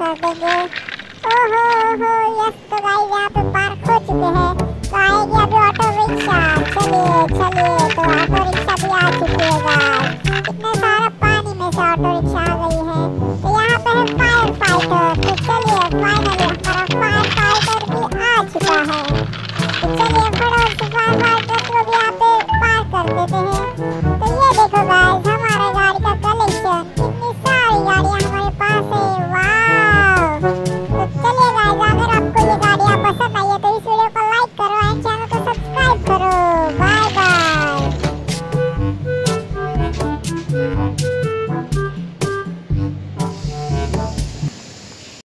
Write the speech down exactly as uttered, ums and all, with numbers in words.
कर देंगे। ओहो ओहो यस, तो गाइस यहाँ पे पार्क हो चुके हैं। तो आएगी अभी ऑटो रिक्शा। चलिए चलिए